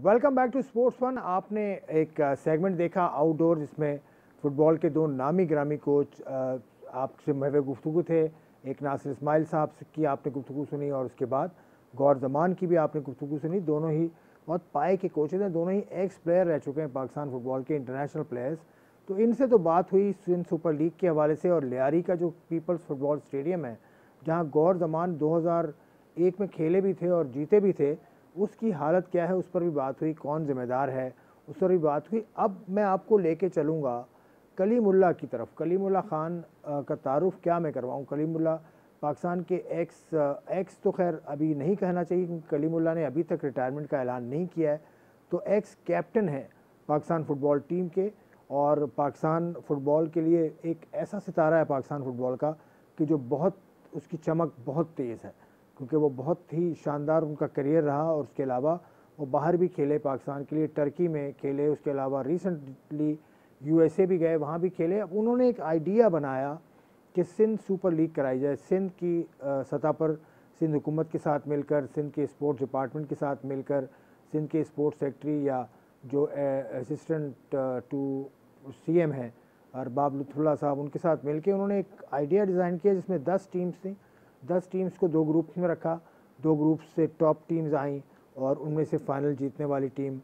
Welcome back to sports fun. आपने एक segment देखा आउटडोर, जिसमें फ़ुटबॉल के दो नामी ग्रामी कोच आपसे महवे गुफ्तगू थे। एक नासिर इस्माइल साहब की आपने गुफ्तगू सुनी और उसके बाद गौर जमान की भी आपने गुफ्तगू सुनी। दोनों ही बहुत पाए के कोचेज हैं, दोनों ही एक्स प्लेयर रह चुके हैं पाकिस्तान फुटबॉल के, इंटरनेशनल प्लेयर्स। तो इनसे तो बात हुई सिंध सुपर लीग के हवाले से और लियारी का जो पीपल्स फुटबॉल स्टेडियम है, जहाँ गौर जमान 2001 में खेले भी थे और जीते भी थे, उसकी हालत क्या है उस पर भी बात हुई। कौन ज़िम्मेदार है उस पर भी बात हुई। अब मैं आपको लेके चलूँगा कलीमुल्लाह की तरफ। कलीमुल्लाह ख़ान का तारुफ क्या मैं करवाऊँ। कलीमुल्लाह पाकिस्तान के एक्स तो खैर अभी नहीं कहना चाहिए, क्योंकि कलीमुल्लाह ने अभी तक रिटायरमेंट का ऐलान नहीं किया है। तो एक्स कैप्टन है पाकिस्तान फ़ुटबॉल टीम के, और पाकिस्तान फ़ुटबॉल के लिए एक ऐसा सितारा है पाकिस्तान फ़ुटबॉल का कि जो बहुत, उसकी चमक बहुत तेज़ है, क्योंकि वो बहुत ही शानदार उनका करियर रहा। और उसके अलावा वो बाहर भी खेले पाकिस्तान के लिए, टर्की में खेले, उसके अलावा रिसेंटली यूएसए भी गए, वहाँ भी खेले। अब उन्होंने एक आइडिया बनाया कि सिंध सुपर लीग कराई जाए। सिंध की सतह पर सिंध हुकूमत के साथ मिलकर, सिंध के स्पोर्ट्स डिपार्टमेंट के साथ मिलकर, सिंध के स्पोर्ट्स सेक्रेटरी या जो असिस्टेंट टू सीएम हैं अरबाब लुत्फुल्लाह साहब, उनके साथ मिलकर उन्होंने एक आइडिया डिज़ाइन किया जिसमें 10 टीम्स थी। 10 टीम्स को 2 ग्रुप्स में रखा, 2 ग्रुप्स से टॉप टीम्स आईं और उनमें से फाइनल जीतने वाली टीम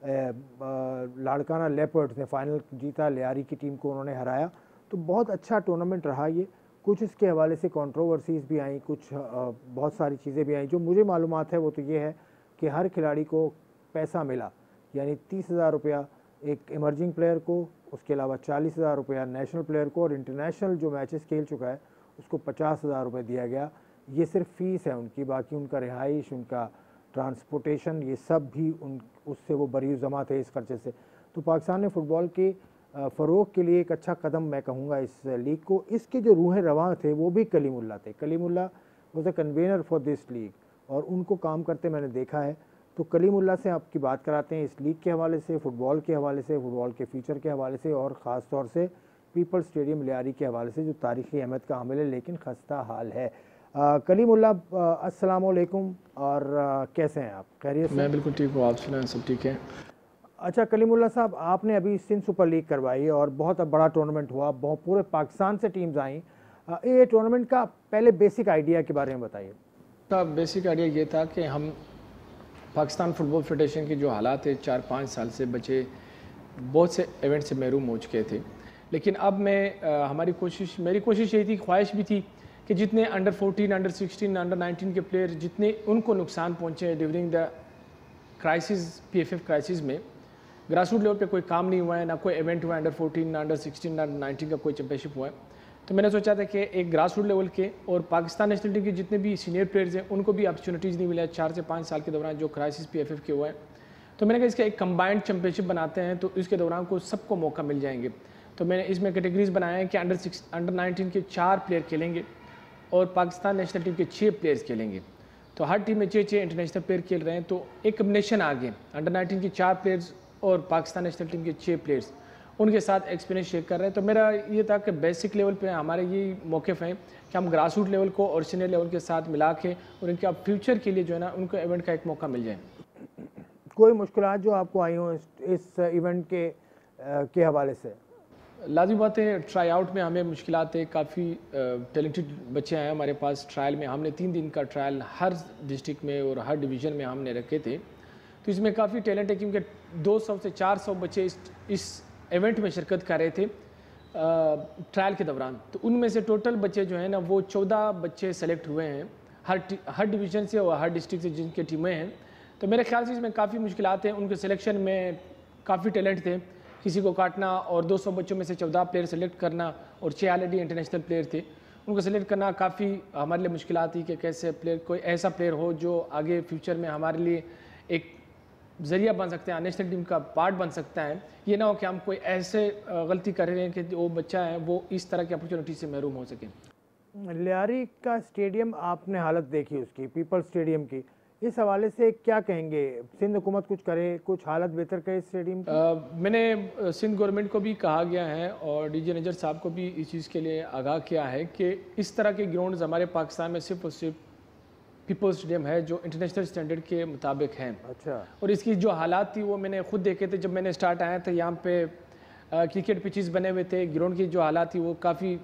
लाड़काना लेपर्ड्स ने फाइनल जीता, लियारी की टीम को उन्होंने हराया। तो बहुत अच्छा टूर्नामेंट रहा ये। कुछ इसके हवाले से कंट्रोवर्सीज़ भी आई, कुछ बहुत सारी चीज़ें भी आई। जो मुझे मालूमात है वो तो ये है कि हर खिलाड़ी को पैसा मिला, यानी 30,000 रुपया एक इमर्जिंग प्लेयर को, उसके अलावा 40,000 रुपया नेशनल प्लेयर को, और इंटरनेशनल जो मैचेस खेल चुका है उसको 50,000 रुपये दिया गया। ये सिर्फ फ़ीस है उनकी, बाकी उनका रिहाइश, उनका ट्रांसपोर्टेशन, ये सब भी उससे वो बरी जमा थे इस खर्चे से। तो पाकिस्तान ने फ़ुटबॉल के फ़रोग़ के लिए एक अच्छा कदम मैं कहूँगा इस लीग को। इसके जो रूहें रवां थे वो भी कलीमुल्लाह थे। Kalimullah was a convener for this league और उनको काम करते मैंने देखा है। तो कलीमुल्लाह से आपकी बात कराते हैं इस लीग के हवाले से, फ़ुटबॉल के हवाले से, फ़ुटबॉल के फ्यूचर के हवाले से, और ख़ास तौर से पीपल स्टेडियम लियारी के हवाले से, जो तारीख़ी अहमियत का हामिल है लेकिन खस्ता हाल है। कलीमुल्लाह अस्सलाम वालेकुम, और कैसे हैं आप? खैरियत से? मैं बिल्कुल ठीक हूँ, आप सुनाएं, सब ठीक है? अच्छा कलीमुल्लाह साहब, आपने अभी सिंध सुपर लीग करवाई और बहुत बड़ा टूर्नामेंट हुआ, बहुत पूरे पाकिस्तान से टीम्स आई। ये टूर्नामेंट का पहले बेसिक आइडिया के बारे में बताइए। का बेसिक आइडिया ये था कि हम पाकिस्तान फुटबॉल फेडरेशन के जो हालात है 4-5 साल से बच्चे बहुत से इवेंट से महरूम हो चुके थे। लेकिन अब मेरी कोशिश यही थी, ख्वाहिश भी थी कि जितने अंडर 14, अंडर 16, अंडर 19 के प्लेयर जितने उनको नुकसान पहुँचे during the crisis, PFF crisis में, ग्रास रूट लेवल पे कोई काम नहीं हुआ है, ना कोई इवेंट हुआ है अंडर 14, अंडर 16, अंडर 19 का कोई चैंपियनशिप हुआ है। तो मैंने सोचा था कि एक ग्रास रूट लेवल के और पाकिस्तान नेशनल टीम के जितने भी सीनियर प्लेयर्स हैं उनको भी अपॉर्चुनिटीज़ नहीं मिला 4 से 5 साल के दौरान जो क्राइसिस PFF के हुआ है। तो मैंने कहा इसका एक कंबाइंड चैंपियनशिप बनाते हैं तो इसके दौरान को सबको मौका मिल जाएंगे। तो मैंने इसमें कैटेगरीज बनाए हैं कि अंडर 19 के 4 प्लेयर खेलेंगे और पाकिस्तान नेशनल टीम के 6 प्लेयर्स खेलेंगे। तो हर टीम में 6 इंटरनेशनल प्लेयर खेल रहे हैं, तो एक कम्बिनेशन आ गए, अंडर 19 के 4 प्लेयर्स और पाकिस्तान नेशनल टीम के 6 प्लेयर्स उनके साथ एक्सपीरियंस शेयर कर रहे हैं। तो मेरा ये था कि बेसिक लेवल पे हमारे ये मौक़िफ़ हैं कि हम ग्रास रूट लेवल को और सीनियर लेवल के साथ मिला के और इनके अब फ्यूचर के लिए जो है ना उनको इवेंट का एक मौका मिल जाए। कोई मुश्किलात जो आपको आई हो इस इवेंट के हवाले से? लाज़मी बात है, ट्राई आउट में हमें मुश्किलात है, काफ़ी टैलेंटेड बच्चे आए हमारे पास। ट्रायल में हमने 3 दिन का ट्रायल हर डिस्ट्रिक्ट में और हर डिवीज़न में हमने रखे थे। तो इसमें काफ़ी टैलेंट है क्योंकि 200 से 400 बच्चे इस इवेंट में शिरकत कर रहे थे ट्रायल के दौरान। तो उनमें से टोटल बच्चे जो हैं ना वो 14 बच्चे सेलेक्ट हुए हैं हर डिवीज़न से और हर डिस्ट्रिक्ट से जिनके टीमें हैं। तो मेरे ख्याल से इसमें काफ़ी मुश्किलात हैं। उनके सिलेक्शन में काफ़ी टैलेंट थे, किसी को काटना और 200 बच्चों में से 14 प्लेयर सेलेक्ट करना और 6 ऑलरेडी इंटरनेशनल प्लेयर थे, उनको सेलेक्ट करना काफ़ी हमारे लिए मुश्किलात थी कि कैसे प्लेयर, कोई ऐसा प्लेयर हो जो आगे फ्यूचर में हमारे लिए एक ज़रिया बन सकते हैं, नेशनल टीम का पार्ट बन सकता है। ये ना हो कि हम कोई ऐसे गलती कर रहे हैं कि वो बच्चा है वो इस तरह की अपॉर्चुनिटी से महरूम हो सके। लियारी का स्टेडियम आपने हालत देखी उसकी, पीपल स्टेडियम की, इस हवाले से क्या कहेंगे? सिंध हुकूमत कुछ करे, कुछ हालत बेहतर करे स्टेडियम की? मैंने सिंध गवर्नमेंट को भी कहा गया है और डीजी नजर साहब को भी इस चीज़ के लिए आगाह किया है कि इस तरह के ग्राउंड्स हमारे पाकिस्तान में सिर्फ और सिर्फ पीपल्स स्टेडियम है जो इंटरनेशनल स्टैंडर्ड के मुताबिक हैं। अच्छा। और इसकी जो हालात थी वो मैंने खुद देखे थे। जब मैंने स्टार्ट आया था यहाँ पे क्रिकेट पिचेस बने हुए थे, ग्राउंड की जो हालात थी वो काफ़ी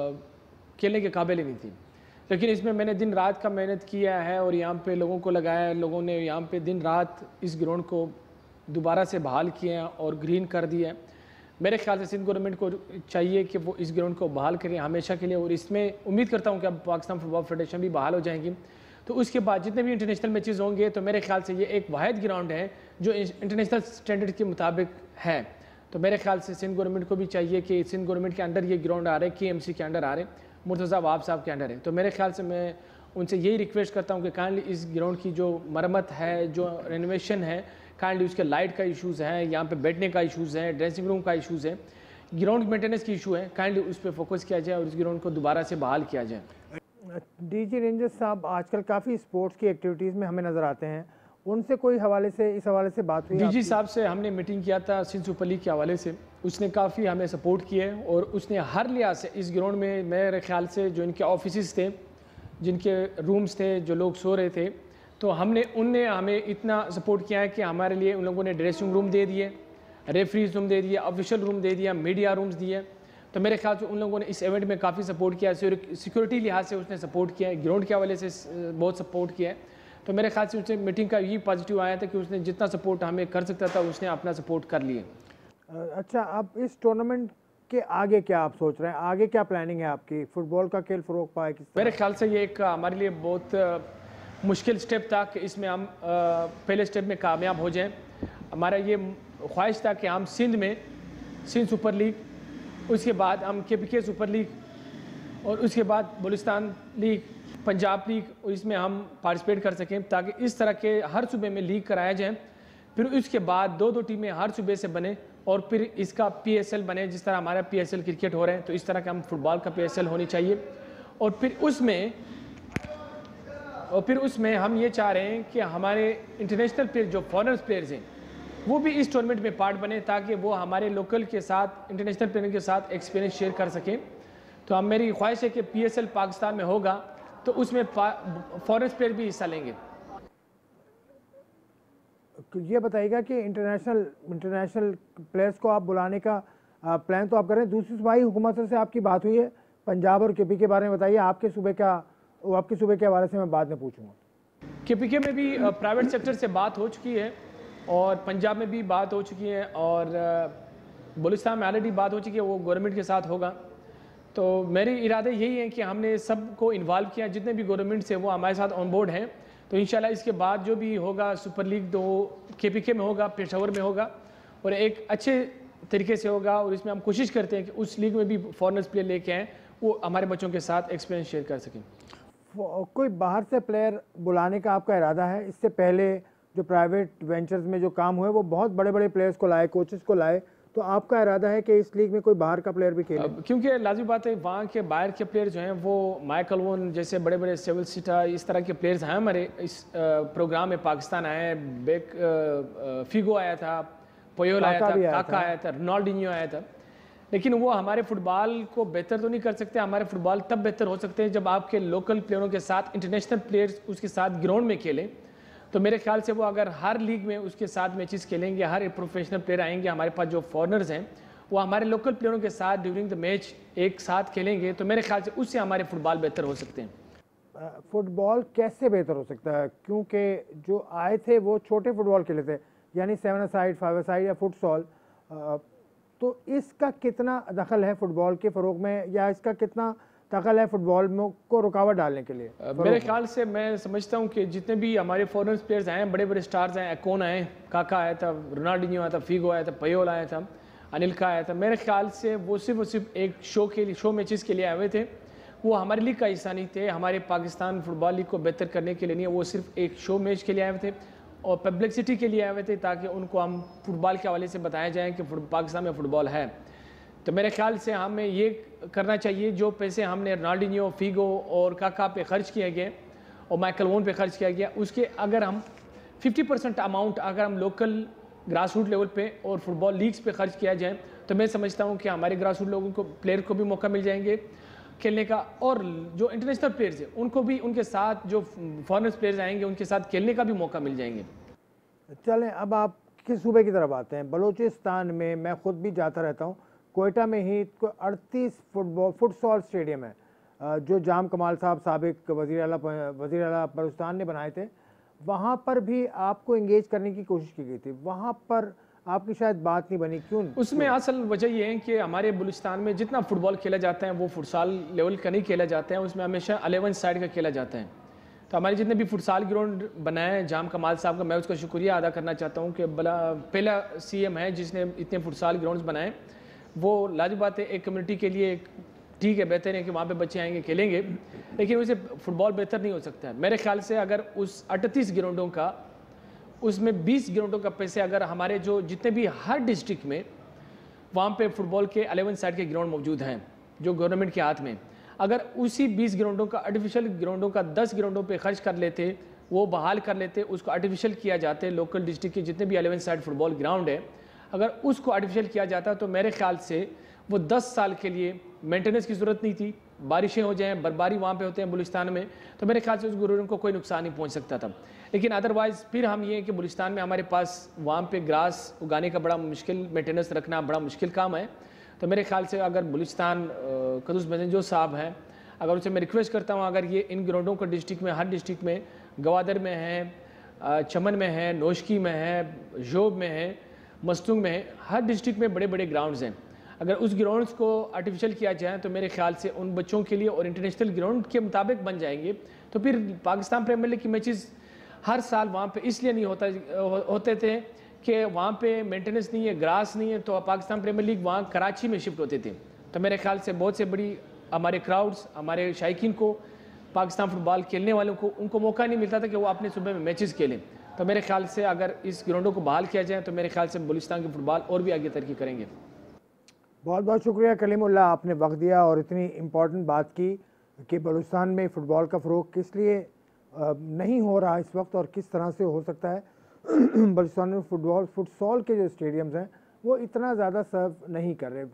खेलने के काबिल ही नहीं थी। लेकिन इसमें मैंने दिन रात का मेहनत किया है और यहाँ पे लोगों को लगाया, लोगों ने यहाँ पे दिन रात इस ग्राउंड को दोबारा से बहाल किया और ग्रीन कर दिया। मेरे ख्याल से सिंध गवर्नमेंट को चाहिए कि वो इस ग्राउंड को बहाल करें हमेशा के लिए, और इसमें उम्मीद करता हूँ कि अब पाकिस्तान फुटबॉल फेडरेशन भी बहाल हो जाएंगी। तो उसके बाद जितने भी इंटरनेशनल मैचेस होंगे तो मेरे ख्याल से ये एक वाहिद ग्राउंड है जो इंटरनेशनल स्टैंडर्ड के मुताबिक है। तो मेरे ख्याल से सिंध गवर्नमेंट को भी चाहिए कि सिंध गवर्नमेंट के अंडर ये ग्राउंड आ रहे, KMC के अंडर आ रहे, मुर्तज़ा वाब साहब के अंडर है। तो मेरे ख्याल से मैं उनसे यही रिक्वेस्ट करता हूँ कि काइंडली इस ग्राउंड की जो मरम्मत है, जो रेनोवेशन है, काइंडली उसके लाइट का इशूज़ है, यहाँ पे बैठने का इशूज़ है, ड्रेसिंग रूम का इशूज़ है, ग्राउंड मेंटेनेंस की इशू है, काइंडली उस पर फोकस किया जाए और इस ग्राउंड को दोबारा से बहाल किया जाए। डीजी रेंजर्स साहब आजकल काफ़ी स्पोर्ट्स की एक्टिविटीज़ में हमें नज़र आते हैं, उनसे कोई हवाले से इस हवाले से बात हुई? डीजी साहब से हमने मीटिंग किया था सिंध सुपर लीग के हवाले से, उसने काफ़ी हमें सपोर्ट किया है और उसने हर लिहाज से इस ग्राउंड में मेरे ख्याल से जो इनके ऑफिस थे, जिनके रूम्स थे, जो लोग सो रहे थे, तो उनने हमें इतना सपोर्ट किया है कि हमारे लिए उन लोगों ने ड्रेसिंग रूम दे दिए, रेफरीज रूम दे दिए, ऑफिशियल रूम दे दिया, मीडिया रूम्स दिए। तो मेरे ख्याल से उन लोगों ने इस इवेंट में काफ़ी सपोर्ट किया, सिक्योरिटी लिहाज से उसने सपोर्ट किया है, ग्राउंड के हवाले से बहुत सपोर्ट किया है। तो मेरे ख्याल से उससे मीटिंग का यही पॉजिटिव आया था कि उसने जितना सपोर्ट हमें कर सकता था उसने अपना सपोर्ट कर लिया। अच्छा, अब इस टूर्नामेंट के आगे क्या आप सोच रहे हैं? आगे क्या प्लानिंग है आपकी? फुटबॉल का खेल फ़रोग पाए किस तरह? मेरे ख्याल से ये एक हमारे लिए बहुत मुश्किल स्टेप था कि इसमें हम पहले स्टेप में कामयाब हो जाएं। हमारा ये ख्वाहिश था कि हम सिंध सुपर लीग, उसके बाद हम KPK सुपर लीग और उसके बाद बलूचिस्तान लीग, पंजाब लीग, इसमें हम पार्टिसिपेट कर सकें ताकि इस तरह के हर सूबे में लीग कराया जाए। फिर उसके बाद 2-2 टीमें हर सूबे से बने और फिर इसका PSL बने, जिस तरह हमारा PSL क्रिकेट हो रहे हैं तो इस तरह का हम फुटबॉल का PSL होनी चाहिए। और फिर उसमें हम ये चाह रहे हैं कि हमारे इंटरनेशनल प्लेयर जो फॉरेनर्स प्लेयर्स हैं वो भी इस टूर्नामेंट में पार्ट बने ताकि वो हमारे लोकल के साथ, इंटरनेशनल प्लेयर के साथ एक्सपीरियंस शेयर कर सकें। तो हम मेरी ख्वाहिश है कि PSL पाकिस्तान में होगा तो उसमें फॉरेनर्स प्लेयर भी हिस्सा लेंगे। ये बताइएगा कि इंटरनेशनल प्लेयर्स को आप बुलाने का प्लान तो आप कर रहे हैं। दूसरी सूबाई हुकूमत से आपकी बात हुई है पंजाब और KPK के बारे में बताइए, आपके सूबे के हवाले से मैं बाद में पूछूंगा। KPK में भी प्राइवेट सेक्टर से बात हो चुकी है और पंजाब में भी बात हो चुकी है और बलूचिस्तान में ऑलरेडी बात हो चुकी है, वो गवर्नमेंट के साथ होगा। तो मेरे इरादे यही है कि हमने सबको इन्वॉल्व किया, जितने भी गवर्नमेंट से वो हमारे साथ ऑन बोर्ड हैं। तो इंशाल्लाह इसके बाद जो भी होगा सुपर लीग तो KPK में होगा, पेशावर में होगा और एक अच्छे तरीके से होगा। और इसमें हम कोशिश करते हैं कि उस लीग में भी फॉरेनर्स प्लेयर लेके आएँ, वो हमारे बच्चों के साथ एक्सपीरियंस शेयर कर सकें। कोई बाहर से प्लेयर बुलाने का आपका इरादा है? इससे पहले जो प्राइवेट वेंचर्स में जो काम हुए वो बहुत बड़े बड़े प्लेयर्स को लाए, कोचेस को लाए, तो आपका इरादा है कि इस लीग में कोई बाहर का प्लेयर भी खेले? क्योंकि लाजमी बात है वहाँ के बाहर के प्लेयर जो हैं वो माइकल वोन जैसे बड़े बड़े सेवल सीटा, इस तरह के प्लेयर्स हैं हमारे इस प्रोग्राम में। पाकिस्तान आए, फिगो आया था, पोयोल आया था, काका आया था, रोनाल्डिन्हो आया था। लेकिन वो हमारे फुटबॉल को बेहतर तो नहीं कर सकते। हमारे फुटबॉल तब बेहतर हो सकते हैं जब आपके लोकल प्लेयरों के साथ इंटरनेशनल प्लेयर्स उसके साथ ग्राउंड में खेलें। तो मेरे ख्याल से वो अगर हर लीग में उसके साथ मैचेस खेलेंगे, हर एक प्रोफेशनल प्लेयर आएंगे, हमारे पास जो फॉरेनर्स हैं वो हमारे लोकल प्लेयरों के साथ ड्यूरिंग द मैच एक साथ खेलेंगे, तो मेरे ख्याल से उससे हमारे फुटबॉल बेहतर हो सकते हैं। फुटबॉल कैसे बेहतर हो सकता है? क्योंकि जो आए थे वो छोटे फुटबॉल खेले थे, यानी 7 साइड, 5 साइड या फुटसॉल, तो इसका कितना दखल है फुटबॉल के फ़रोग में, या इसका कितना दखल है फुटबॉल में को रुकावट डालने के लिए? मेरे ख्याल से मैं समझता हूँ कि जितने भी हमारे फॉरेन प्लेयर्स आए, बड़े बड़े स्टार्स आए, एकोन आए, काका आया था, रोनाल्डिन्हो आया था, फिगो आया था, पयोल आया था, अनिल्का आया था। मेरे ख्याल से वो सिर्फ एक शो मैचेस के लिए आए हुए थे। वो हमारी लीग का हिस्सा नहीं थे, हमारे पाकिस्तान फुटबॉल लीग को बेहतर करने के लिए नहीं, वो सिर्फ एक शो मैच के लिए आए हुए थे और पब्लिसिटी के लिए आए हुए थे ताकि उनको हम फुटबॉल के हवाले से बताया जाए कि पाकिस्तान में फ़ुटबॉल है। तो मेरे ख्याल से हमें ये करना चाहिए, जो पैसे हमने रोनाल्डिन्हो, फिगो और काका पे खर्च किए गए और माइकल वोन पे खर्च किया गया, उसके अगर हम 50% अमाउंट अगर हम लोकल ग्रास रूट लेवल पे और फुटबॉल लीग्स पे खर्च किया जाए तो मैं समझता हूँ कि हमारे ग्रास रूट लोगों को, प्लेयर को भी मौका मिल जाएंगे, खेलने का, और जो इंटरनेशनल प्लेयर्स हैं उनको भी उनके साथ जो फॉरेनर्स प्लेयर्स आएंगे उनके साथ खेलने का भी मौका मिल जाएंगे। चलें अब आप किस सूबे की तरफ आते हैं। बलूचिस्तान में मैं खुद भी जाता रहता हूँ, कोयटा में ही 38 फुटसॉल स्टेडियम है जो जाम कमाल साहब साबिक वज़ीर आला बलूचिस्तान ने बनाए थे। वहाँ पर भी आपको एंगेज करने की कोशिश की गई थी, वहाँ पर आपकी शायद बात नहीं बनी, क्यों? उसमें असल वजह ये है कि हमारे बलूचिस्तान में जितना फुटबॉल खेला जाता है वो फुटसाल लेवल का नहीं खेला जाता है, उसमें हमेशा 11 साइड का खेला जाता है। तो हमारे जितने भी फुटसाल ग्राउंड बनाए हैं जाम कमाल साहब का, मैं उसका शुक्रिया अदा करना चाहता हूँ कि पहला CM है जिसने इतने फुटसाल ग्राउंड्स बनाए। वो लाजवाब बात है, एक कम्युनिटी के लिए ठीक है, बेहतर है कि वहाँ पे बच्चे आएंगे खेलेंगे, लेकिन उससे फुटबॉल बेहतर नहीं हो सकता है। मेरे ख्याल से अगर उस 38 ग्राउंडों का, उसमें 20 ग्राउंडों का पैसे अगर हमारे जो जितने भी हर डिस्ट्रिक्ट में वहाँ पे फुटबॉल के 11 साइड के ग्राउंड मौजूद हैं जो गवर्नमेंट के हाथ में, अगर उसी 20 ग्राउंडों का आर्टिफिशियल ग्राउंडों का 10 ग्राउंडों पे खर्च कर लेते, वो बहाल कर लेते, उसको आर्टिफिशियल किया जाते, लोकल डिस्ट्रिक्ट के जितने भी 11 साइड फुटबॉल ग्राउंड है अगर उसको आर्टिफिशियल किया जाता तो मेरे ख्याल से वो 10 साल के लिए मेंटेनेंस की ज़रूरत नहीं थी। बारिशें हो जाएँ, बर्फबारी वहाँ पे होते हैं बलूचिस्तान में, तो मेरे ख्याल से उस ग्राउंड को कोई नुकसान नहीं पहुँच सकता था। लेकिन अदरवाइज़ फिर हम ये कि बलूचिस्तान में हमारे पास वहाँ पे ग्रास उगाने का बड़ा मुश्किल, मेंटेनेंस रखना बड़ा मुश्किल काम है। तो मेरे ख्याल से अगर बलूचिस्तान कदूस जो साहब हैं, अगर उनसे मैं रिक्वेस्ट करता हूँ अगर ये इन ग्राउंडों को डिस्ट्रिक्ट में, हर डिस्ट्रिक्ट में, गवादर में है, चमन में है, नोशकी में है, जोब में है, मस्तूंग में है, हर डिस्ट्रिक्ट में बड़े बड़े ग्राउंड्स हैं। अगर उस ग्राउंड्स को आर्टिफिशियल किया जाए तो मेरे ख्याल से उन बच्चों के लिए और इंटरनेशनल ग्राउंड के मुताबिक बन जाएंगे, तो फिर पाकिस्तान प्रीमियर लीग की मैचेस हर साल वहाँ पे इसलिए नहीं होते थे कि वहाँ पे मेंटेनेंस नहीं है, ग्रास नहीं है, तो पाकिस्तान प्रीमियर लीग वहाँ कराची में शिफ्ट होते थे। तो मेरे ख्याल से बहुत से बड़ी हमारे क्राउड्स, हमारे शायकीन को, पाकिस्तान फुटबॉल खेलने वालों को, उनको मौका नहीं मिलता था कि वो अपने सूबे में मैचेस खेलें। तो मेरे ख्याल से अगर इस ग्राउंडों को बहाल किया जाए तो मेरे ख्याल से बलूचिस्तान की फुटबॉल और भी आगे तरक्की करेंगे। बहुत बहुत शुक्रिया कलीमुल्लाह, आपने वक्त दिया और इतनी इम्पॉर्टेंट बात की कि बलूचिस्तान में फ़ुटबॉल का फ़रोग किस लिए नहीं हो रहा इस वक्त और किस तरह से हो सकता है। बलूचिस्तान में फुटसॉल के जो स्टेडियम्स हैं वो इतना ज़्यादा सर्व नहीं कर रहे।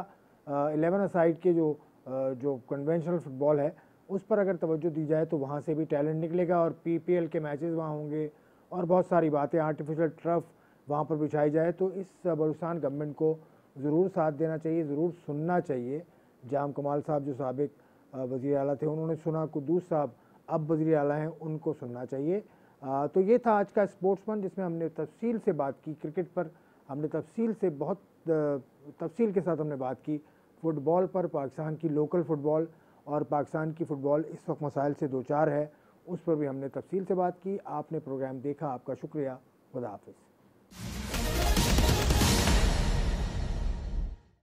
11 साइड के जो कन्वेंशनल फ़ुटबॉल है उस पर अगर तवज्जो दी जाए तो वहाँ से भी टैलेंट निकलेगा और PPL के मैचेस वहाँ होंगे और बहुत सारी बातें, आर्टिफिशियल टर्फ वहाँ पर बिछाई जाए। तो इस बलूचिस्तान गवर्नमेंट को ज़रूर साथ देना चाहिए, ज़रूर सुनना चाहिए। जाम कमाल साहब जो साबिक वज़ीर आला थे उन्होंने सुना, कुद्दूस साहब अब वज़ीर आला हैं, उनको सुनना चाहिए। तो ये था आज का स्पोर्ट्समैन जिसमें हमने तफसील से बात की क्रिकेट पर, हमने तफसील से बहुत तफसील के साथ हमने बात की फ़ुटबॉल पर, पाकिस्तान की लोकल फ़ुटबॉल और पाकिस्तान की फ़ुटबॉल इस वक्त मसाइल से दो चार है, उस पर भी हमने तफसील से बात की। आपने प्रोग्राम देखा, आपका शुक्रिया। खुदा हाफ़िज़।